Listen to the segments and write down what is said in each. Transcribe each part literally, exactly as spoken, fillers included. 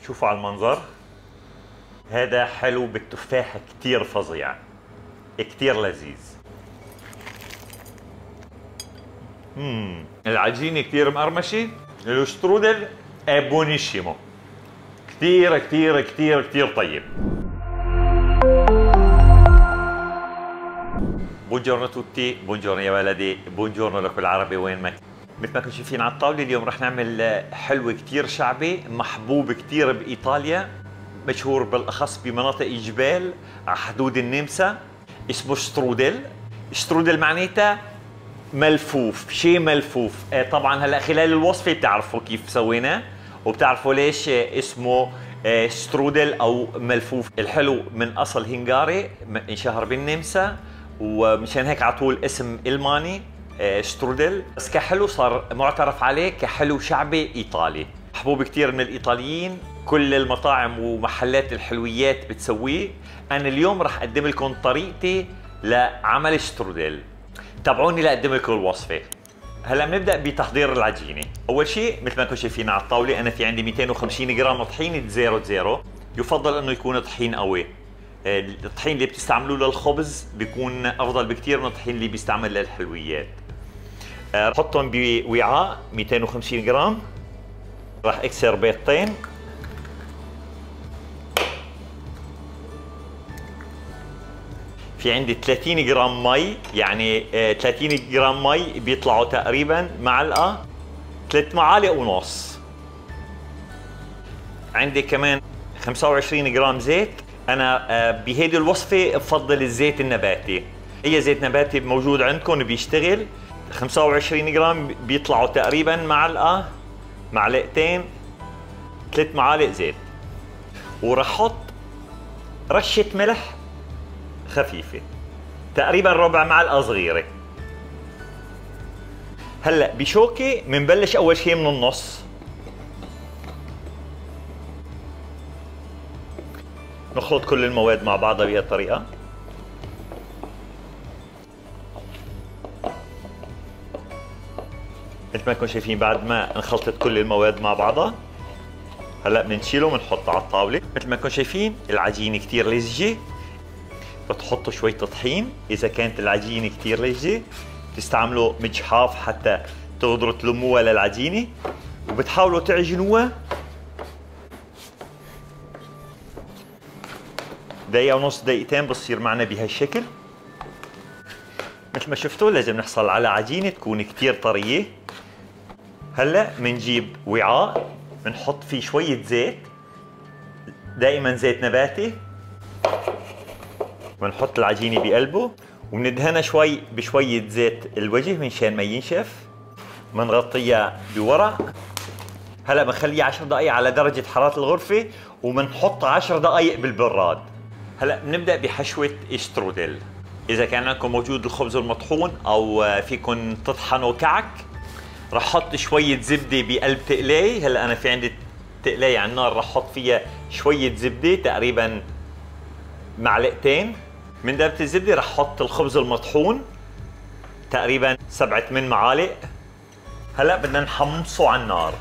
شوفوا على المنظر، هذا حلو بالتفاح كتير فظيع، كتير لذيذ. مم. العجينة كتير مقرمشة، الشترودل بونيشيمو، كتير كتير كتير كتير طيب. بونجورنو توتي، بونجورنو يا ولدي، بونجورنو لكل عربي وين ما كنت. مثل ما كنتم شايفين على الطاولة اليوم رح نعمل حلو كتير شعبي، محبوب كتير بإيطاليا، مشهور بالأخص بمناطق الجبال على حدود النمسا، اسمه شترودل. شترودل معناتها ملفوف، شيء ملفوف. طبعا هلا خلال الوصفة بتعرفوا كيف سويناه وبتعرفوا ليش اسمه شترودل أو ملفوف. الحلو من أصل هنغاري، انشهر بالنمسا، ومشان هيك على طول اسم ألماني شترودل، بس كحلو صار معترف عليه كحلو شعبي إيطالي، محبوب كتير من الإيطاليين، كل المطاعم ومحلات الحلويات بتسويه. أنا اليوم رح أقدم لكم طريقتي لعمل شترودل، تابعوني لأقدم لكم الوصفة. هلا بنبدأ بتحضير العجينة. أول شيء مثل ما انتم شايفين على الطاولة أنا في عندي مئتين وخمسين جرام طحينة زيرو زيرو، يفضل إنه يكون طحين قوي. الطحين اللي بتستعملوه للخبز بيكون أفضل بكتير من الطحين اللي بيستعمل للحلويات. بحطهم بوعاء مئتين وخمسين جرام، راح اكسر بيضتين، في عندي ثلاثين جرام مي، يعني ثلاثين جرام مي بيطلعوا تقريبا معلقه، ثلاث معالق ونص. عندي كمان خمسة وعشرين جرام زيت. انا بهيدي الوصفه بفضل الزيت النباتي، اي زيت نباتي موجود عندكم بيشتغل. خمسة وعشرين جرام بيطلعوا تقريبا معلقه، معلقتين، ثلاث معالق زيت. وراح احط رشه ملح خفيفه، تقريبا ربع معلقه صغيره. هلا بشوكه بنبلش اول شيء من النص، نخلط كل المواد مع بعضها بهي الطريقه. مثل ما انكم شايفين بعد ما انخلطت كل المواد مع بعضها، هلا بنشيله وبنحطه على الطاوله. مثل ما انكم شايفين العجينه كثير لزجه، بتحطوا شويه طحين. اذا كانت العجينه كثير لزجه بتستعملوا مجحاف حتى تقدروا تلموها للعجينه، وبتحاولوا تعجنوها دقيقه ونص، دقيقتين، بتصير معنا بهالشكل. مثل ما شفتوا لازم نحصل على عجينه تكون كثير طريه. هلا بنجيب وعاء بنحط فيه شويه زيت، دائما زيت نباتي، بنحط العجينه بقلبه وبندهنها شوي بشويه زيت الوجه منشان ما ينشف. بنغطيها بورق. هلا بنخليها عشر دقائق على درجه حراره الغرفه وبنحط عشر دقائق بالبراد. هلا بنبدا بحشوه شترودل. اذا كان عندكم موجود الخبز المطحون او فيكم تطحنوا كعك، رح احط شويه زبده بقلب تقلاي. هلا انا في عندي تقلاي على النار، رح احط فيها شويه زبده تقريبا معلقتين. من دبة الزبده رح احط الخبز المطحون تقريبا سبعة ثمان معالق. هلا بدنا نحمصه على النار،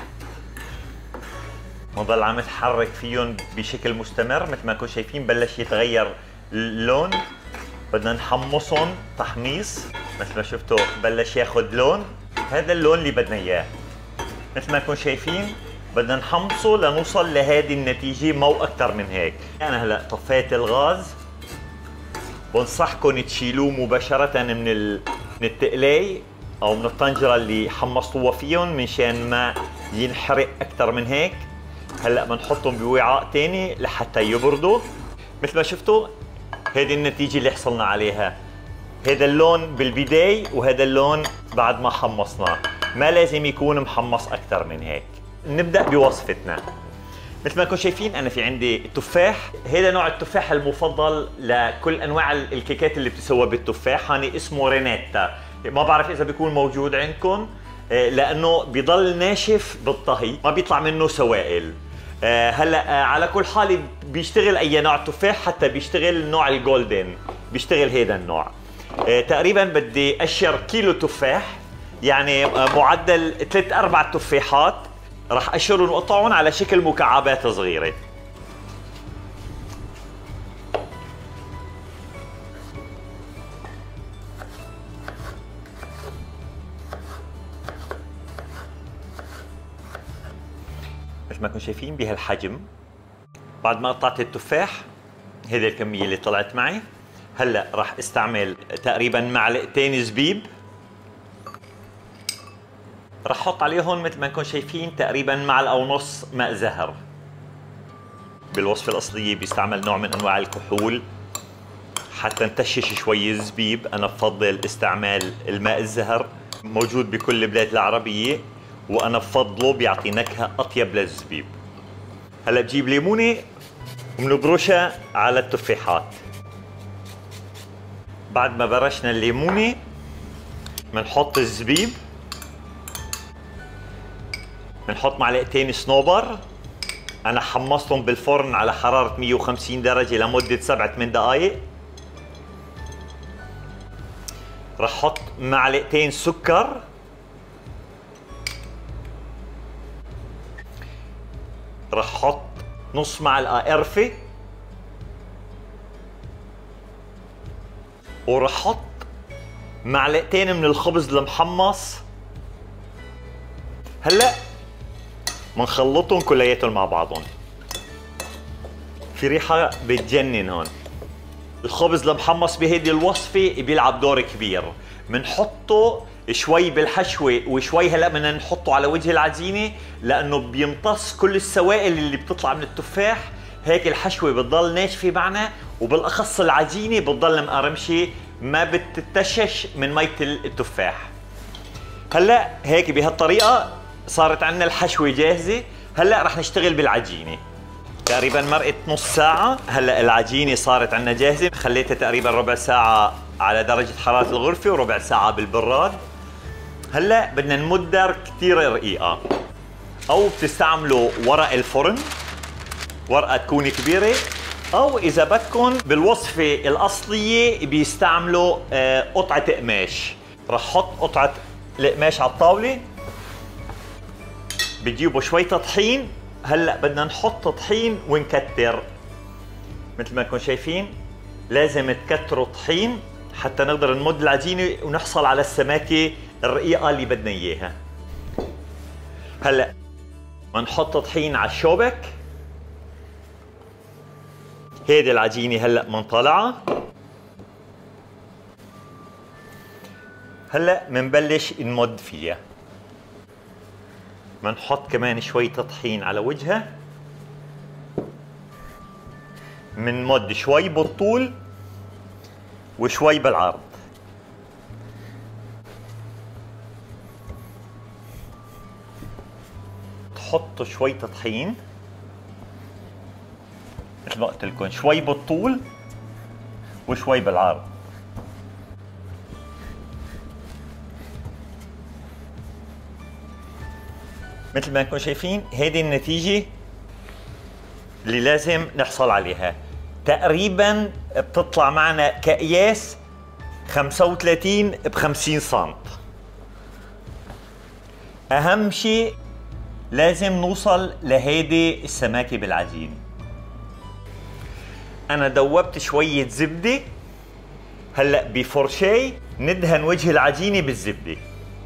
نضل عم نتحرك فيهم بشكل مستمر. مثل ما انكم شايفين بلش يتغير اللون، بدنا نحمصهم تحميص. مثل ما شفتوا بلش ياخذ لون، هذا اللون اللي بدنا اياه. مثل ما انكم شايفين بدنا نحمصه لنوصل لهذه النتيجه، مو اكثر من هيك. انا هلا طفيت الغاز، بنصحكم تشيلوه مباشره من ال... من التقلاي او من الطنجره اللي حمصتوها فيهم منشان ما ينحرق اكثر من هيك. هلا بنحطهم بوعاء ثاني لحتى يبردوا. مثل ما شفتوا هذه النتيجه اللي حصلنا عليها، هذا اللون بالبداية وهذا اللون بعد ما حمصناه، ما لازم يكون محمص اكثر من هيك. نبدا بوصفتنا. مثل ما انكم شايفين انا في عندي تفاح، هذا نوع التفاح المفضل لكل انواع الكيكات اللي بتسوى بالتفاح، هاني اسمه رينيتا. ما بعرف اذا بيكون موجود عندكم لانه بيضل ناشف بالطهي، ما بيطلع منه سوائل. هلا على كل حال بيشتغل اي نوع تفاح، حتى بيشتغل نوع الجولدن، بيشتغل هذا النوع. تقريبا بدي اشر كيلو تفاح، يعني معدل ثلاث اربع تفاحات. راح اشرهم وقطعهم على شكل مكعبات صغيره. مثل ما كنتم شايفين بهالحجم. بعد ما قطعت التفاح هذه الكميه اللي طلعت معي، هلا راح استعمل تقريبا معلقتين زبيب، راح احط عليهم مثل ما انكم شايفين تقريبا معلقه ونص ماء زهر. بالوصفه الاصليه بيستعمل نوع من انواع الكحول حتى نتشش شوي الزبيب، انا بفضل استعمال الماء الزهر، موجود بكل البلاد العربيه وانا بفضله بيعطي نكهه اطيب للزبيب. هلا بجيب ليمونه وبنبرشها على التفاحات. بعد ما برشنا الليمونه بنحط الزبيب، بنحط معلقتين صنوبر، انا حمصتهم بالفرن على حراره مية وخمسين درجه لمده سبع ثمان دقائق. رح احط معلقتين سكر، رح احط نص معلقه قرفه، ورح احط معلقتين من الخبز المحمص. هلا منخلطهم كلياتهم مع بعضهم. في ريحه بتجنن هون. الخبز المحمص بهيدي الوصفه بيلعب دور كبير، بنحطه شوي بالحشوه وشوي هلا بدنا نحطه على وجه العجينه لانه بيمتص كل السوائل اللي بتطلع من التفاح، هيك الحشوه بتضل ناشفه معنا وبالاخص العجينه بتضل مقرمشه ما بتتشش من ميه التفاح. هلا هيك بهالطريقه صارت عندنا الحشوه جاهزه، هلا رح نشتغل بالعجينه. تقريبا مرقت نص ساعه، هلا العجينه صارت عندنا جاهزه، خليتها تقريبا ربع ساعه على درجه حراره الغرفه وربع ساعه بالبراد. هلا بدنا نمدر كثير رقيقه، او بتستعملوا ورق الفرن، ورقه تكون كبيره، او اذا بدكم بالوصفه الاصليه بيستعملوا قطعه قماش. رح احط قطعه القماش على الطاوله، بتجيبوا شوي طحين. هلا بدنا نحط طحين ونكتر مثل ما انكم شايفين، لازم تكتروا طحين حتى نقدر نمد العجينه ونحصل على السماكه الرقيقه اللي بدنا اياها. هلا بنحط طحين على الشوبك. هيدي العجينه هلا منطلعه. هلا بنبلش نمد فيها، بنحط كمان شوية طحين على وجهها، بنمد شوي بالطول وشوي بالعرض. تحطوا شوي طحين مثل ما قلت لكم، شوي بالطول وشوي بالعرض. مثل ما انكم شايفين هيدي النتيجة اللي لازم نحصل عليها. تقريبا بتطلع معنا كأياس خمسة وثلاثين ب خمسين سم. أهم شيء لازم نوصل لهيدي السماكة بالعجين. أنا دوبت شوية زبدة، هلأ بفرشاي ندهن وجه العجينة بالزبدة.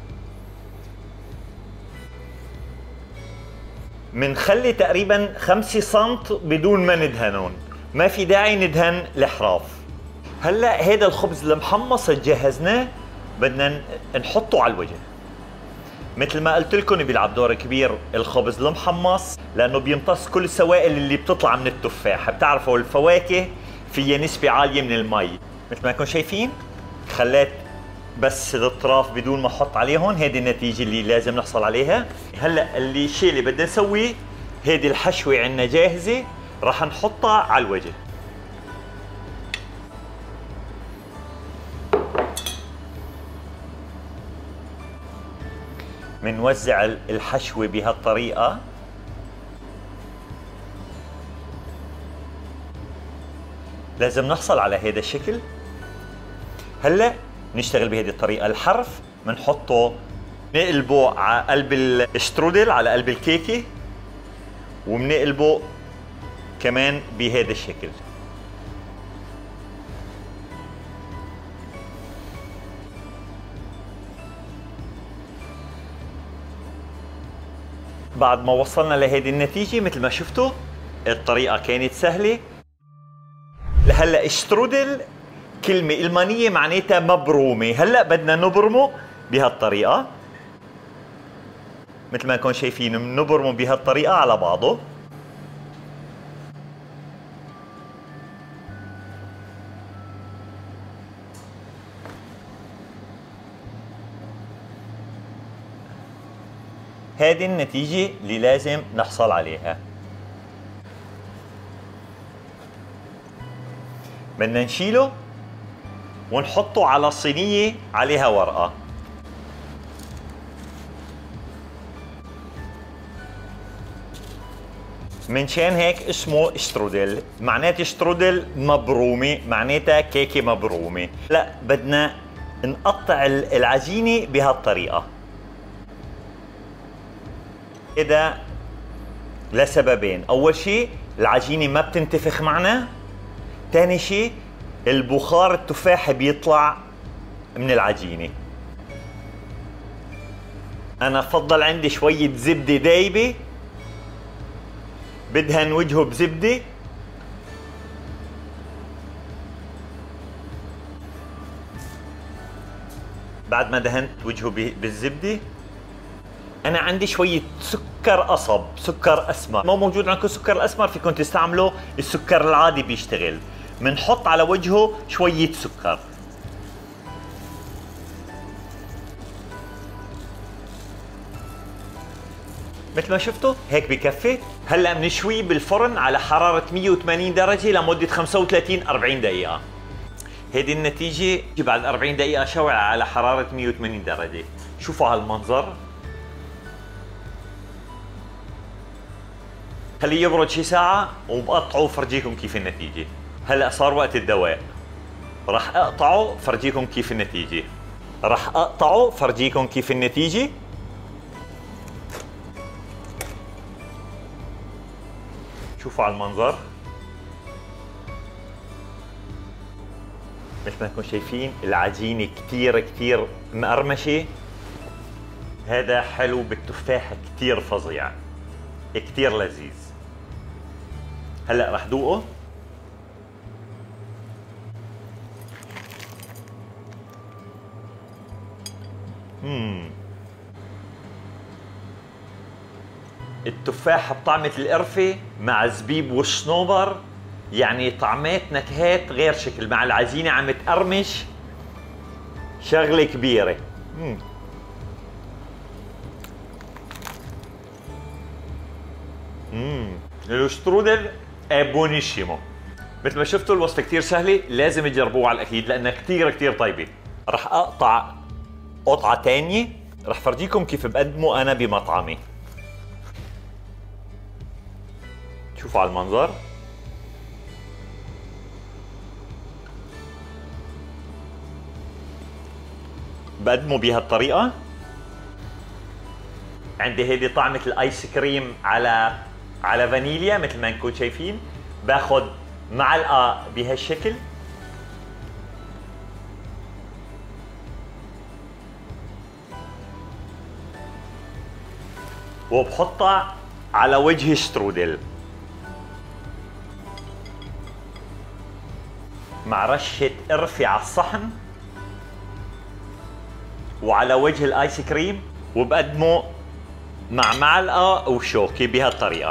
منخلي تقريبا خمسة سم بدون ما ندهنون، ما في داعي ندهن الحراف. هلا هيدا الخبز المحمص جهزناه، بدنا نحطه على الوجه. مثل ما قلت لكم بيلعب دور كبير الخبز المحمص لانه بيمتص كل السوائل اللي بتطلع من التفاح. بتعرفوا الفواكه فيها نسبة عالية من المي. مثل ما انكم شايفين خليت بس الاطراف بدون ما احط عليهم، هيدي النتيجه اللي لازم نحصل عليها. هلا اللي الشيء اللي بدنا نسويه، هيدي الحشوه عندنا جاهزه، راح نحطها على الوجه. بنوزع الحشوه بهالطريقه. لازم نحصل على هيدا الشكل. هلا نشتغل بهذه الطريقه. الحرف بنحطه نقلبه على قلب الشترودل، على قلب الكيكه، وبنقلبه كمان بهذا الشكل. بعد ما وصلنا لهذه النتيجة مثل ما شفتوا الطريقة كانت سهلة. لهلا الشترودل كلمة ألمانية معناتها مبرومة، هلا بدنا نبرمه بهالطريقة مثل ما انكم شايفين، بنبرمه بهالطريقة على بعضه. هذه النتيجة اللي لازم نحصل عليها. بدنا نشيله ونحطه على صينية عليها ورقة. منشان هيك اسمه شترودل، معناتها شترودل مبرومة، معناتها كيكة مبرومة. لا، بدنا نقطع العجينة بهالطريقة. إذا لسببين، أول شيء العجينة ما بتنتفخ معنا، ثاني شيء البخار التفاحي بيطلع من العجينة. أنا بفضل عندي شوية زبدة دايبة، بدهن وجهه بزبدة. بعد ما دهنت وجهه بالزبدة، أنا عندي شوية سكر قصب، سكر أسمر. ما موجود عندكم سكر أسمر فيكم تستعملوا السكر العادي بيشتغل. بنحط على وجهه شوية سكر. مثل ما شفتوا هيك بكفي. هلا بنشويه بالفرن على حرارة مية وثمانين درجة لمدة خمسة وثلاثين أربعين دقيقة. هيدي النتيجة بعد أربعين دقيقة شوي على حرارة مية وثمانين درجة. شوفوا هالمنظر. خليه يبرد شي ساعة وبقطعه وفرجيكم كيف النتيجة. هلا صار وقت الدواء، راح اقطعه فرجيكم كيف النتيجة. راح اقطعه فرجيكم كيف النتيجة. شوفوا على المنظر. مثل ما انكم شايفين العجينة كتير كتير مقرمشة. هذا حلو بالتفاح كتير فظيع، كتير لذيذ. هلا رح دوقه. امم التفاح بطعمة القرفة مع زبيب والصنوبر، يعني طعمات نكهات غير شكل، مع العجينة عم تقرمش، شغلة كبيرة. مم. امم الشترودل بونيشيمو. مثل ما شفتوا الوصفة كتير سهلة، لازم تجربوها على الأكيد لأنها كتير كتير طيبة. رح أقطع قطعة تانية، رح فرجيكم كيف بقدمه أنا بمطعمي. شوفوا على المنظر. بقدمه بهالطريقة. عندي هيدي طعمة الآيس كريم على على فانيليا مثل ما نكون شايفين. باخذ معلقة بهالشكل، وبحطها على وجه الشترودل مع رشة قرفة على الصحن وعلى وجه الايس كريم، وبقدمه مع معلقة وشوكة بهالطريقة.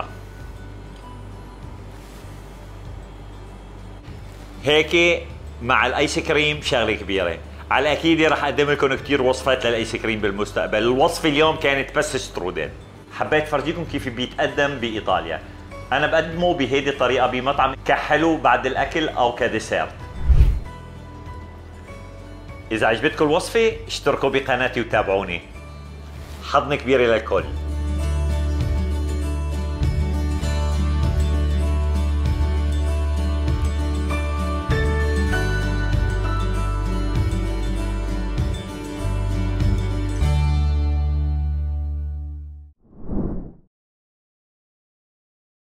هيك مع الايس كريم شغلة كبيرة. على اكيد رح اقدم لكم كثير وصفات للايس كريم بالمستقبل. الوصفة اليوم كانت بس شترودل. حبيت فرجيكم كيف بيتقدم بايطاليا. انا بقدمه بهيدي الطريقة بمطعم كحلو بعد الاكل او كديسيرت. اذا عجبتكم الوصفة اشتركوا بقناتي وتابعوني. حضن كبير للكل.